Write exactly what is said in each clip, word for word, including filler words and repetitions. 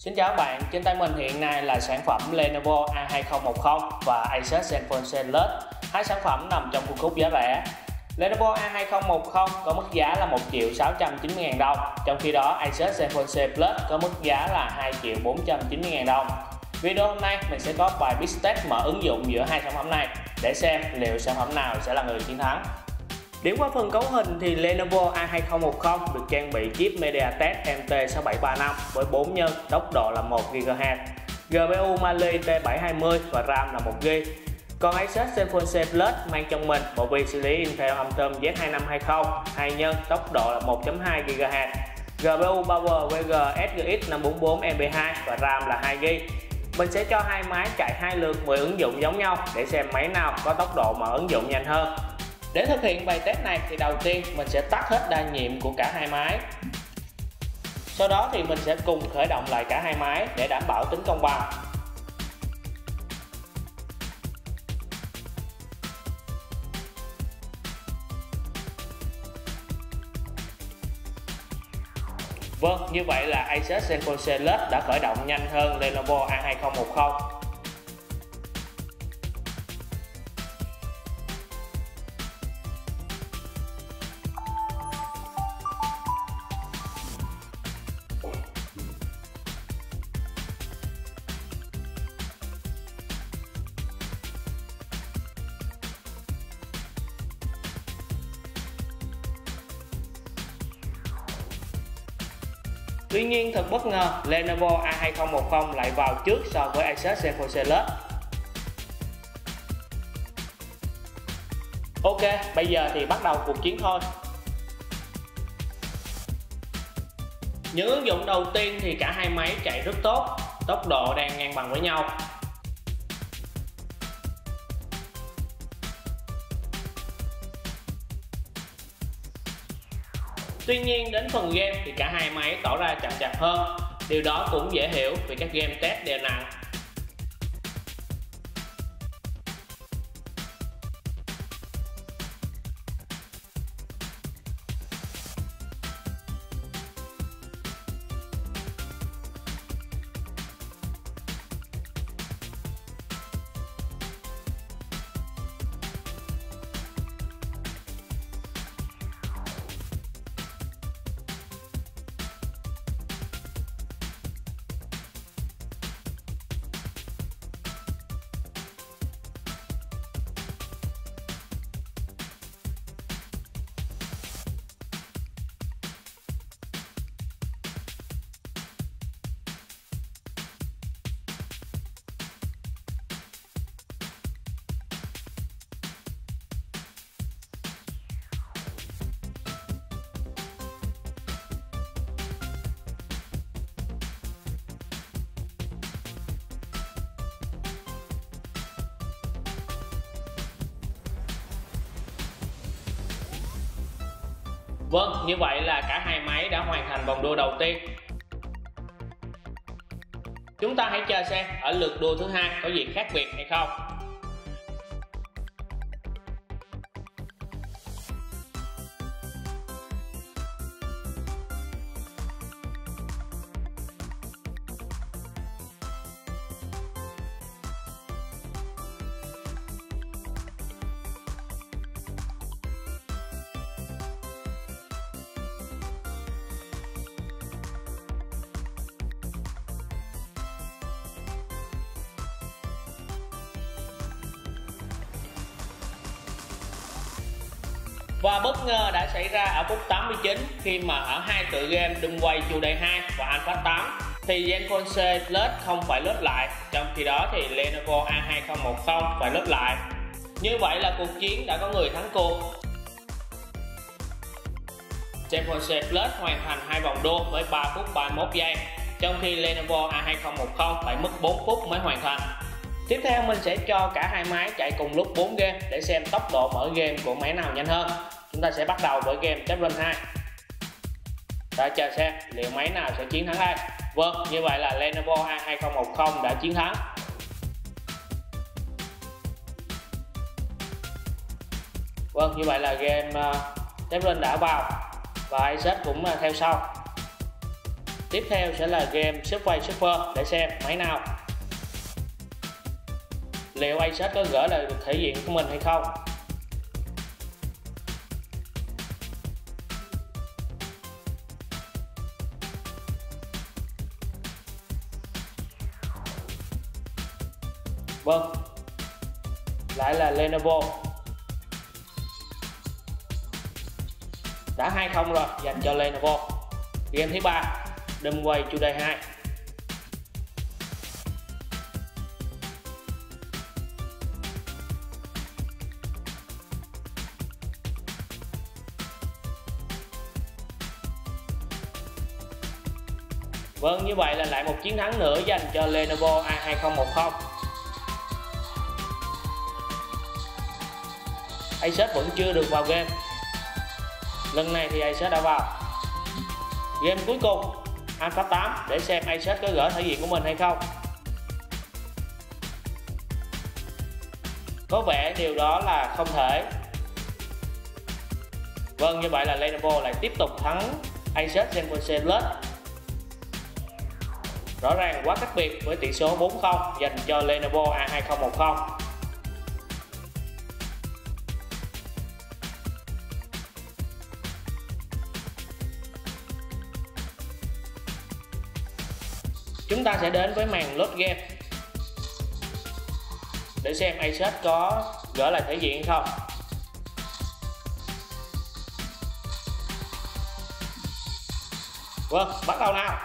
Xin chào các bạn, trên tay mình hiện nay là sản phẩm Lenovo A hai không một không và Asus Zenfone C Plus. Hai sản phẩm nằm trong phân khúc giá rẻ. Lenovo A hai không một không có mức giá là một triệu sáu trăm chín mươi ngàn đồng, trong khi đó Asus Zenfone C Plus có mức giá là hai triệu bốn trăm chín mươi ngàn đồng. Video hôm nay mình sẽ có bài Big Test mở ứng dụng giữa hai sản phẩm này để xem liệu sản phẩm nào sẽ là người chiến thắng. Điểm qua phần cấu hình thì Lenovo A hai không một không được trang bị chip MediaTek M T sáu bảy ba năm với bốn nhân, tốc độ là một gi ga héc, giê pê u Mali T bảy hai mươi và RAM là một gi ga bai. Còn Asus Zenfone C Plus mang trong mình bộ vi xử lý Intel Atom Z hai năm hai không, hai nhân, tốc độ là một phẩy hai gi ga héc, giê pê u Power vê giê ét giê X năm bốn bốn M B hai và RAM là hai gi ga bai. Mình sẽ cho hai máy chạy hai lượt mười ứng dụng giống nhau để xem máy nào có tốc độ mở ứng dụng nhanh hơn. Để thực hiện bài test này thì đầu tiên mình sẽ tắt hết đa nhiệm của cả hai máy. Sau đó thì mình sẽ cùng khởi động lại cả hai máy để đảm bảo tính công bằng. Vâng, như vậy là Asus Zenfone C Plus đã khởi động nhanh hơn Lenovo A hai không một không. Tuy nhiên thật bất ngờ, Lenovo A hai không một không lại vào trước so với Asus Zenfone C Plus. Ok, bây giờ thì bắt đầu cuộc chiến thôi. Những ứng dụng đầu tiên thì cả hai máy chạy rất tốt, tốc độ đang ngang bằng với nhau. Tuy nhiên đến phần game thì cả hai máy tỏ ra chậm chạp hơn. Điều đó cũng dễ hiểu vì các game test đều nặng. Vâng, như vậy là cả hai máy đã hoàn thành vòng đua đầu tiên. Chúng ta hãy chờ xem ở lượt đua thứ hai có gì khác biệt hay không. Và bất ngờ đã xảy ra ở phút tám mươi chín khi mà ở hai tựa game Doomway Today hai và Alpha tám thì Zenfone C Plus không phải load lại, trong khi đó thì Lenovo A hai không một không phải load lại. Như vậy là cuộc chiến đã có người thắng cuộc. Zenfone C Plus hoàn thành hai vòng đua với ba phút ba mươi mốt giây, trong khi Lenovo A hai không một không phải mất bốn phút mới hoàn thành. Tiếp theo mình sẽ cho cả hai máy chạy cùng lúc bốn game để xem tốc độ mở game của máy nào nhanh hơn. Chúng ta sẽ bắt đầu với game Test Run hai. Ta chờ xem liệu máy nào sẽ chiến thắng đây. Vâng, như vậy là Lenovo A hai không một không đã chiến thắng. Vâng, như vậy là game uh, Test Run đã vào và Asus cũng uh, theo sau. Tiếp theo sẽ là game Subway Surfer để xem máy nào. Liệu Asus có gỡ lại được thể diện của mình hay không? Vâng, lại là Lenovo. Đã hai không rồi dành cho Lenovo. Game thứ ba, Doomway Today hai. Vâng, như vậy là lại một chiến thắng nữa dành cho Lenovo A hai không một không. Asus vẫn chưa được vào game. Lần này thì Asus đã vào. Game cuối cùng, Alpha tám, để xem Asus có gỡ thể diện của mình hay không. Có vẻ điều đó là không thể. Vâng, như vậy là Lenovo lại tiếp tục thắng Asus Zenfone Plus. Rõ ràng quá cách biệt với tỷ số bốn không dành cho Lenovo A hai không một không. Chúng ta sẽ đến với màn load game để xem Asus có gỡ lại thể diện hay không. Vâng, bắt đầu nào.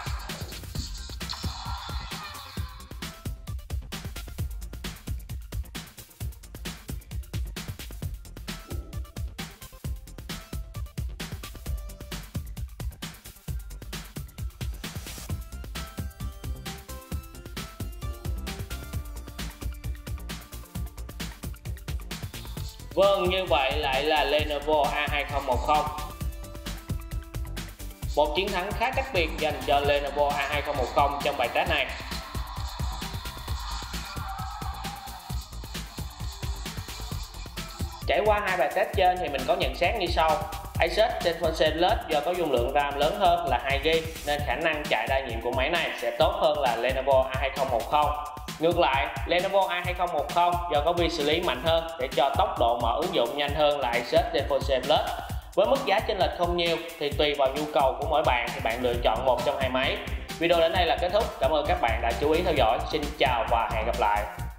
Vâng, như vậy lại là Lenovo A hai không một không. Một chiến thắng khá cách biệt dành cho Lenovo A hai không một không trong bài test này. Trải qua hai bài test trên thì mình có nhận xét như sau. Asus Zenfone Plus do có dung lượng RAM lớn hơn là hai gi ga bai nên khả năng chạy đa nhiệm của máy này sẽ tốt hơn là Lenovo A hai không một không. Ngược lại, Lenovo A hai không một không do có vi xử lý mạnh hơn để cho tốc độ mở ứng dụng nhanh hơn là Asus Zenfone Plus. Với mức giá chênh lệch không nhiều thì tùy vào nhu cầu của mỗi bạn thì bạn lựa chọn một trong hai máy. Video đến đây là kết thúc. Cảm ơn các bạn đã chú ý theo dõi. Xin chào và hẹn gặp lại.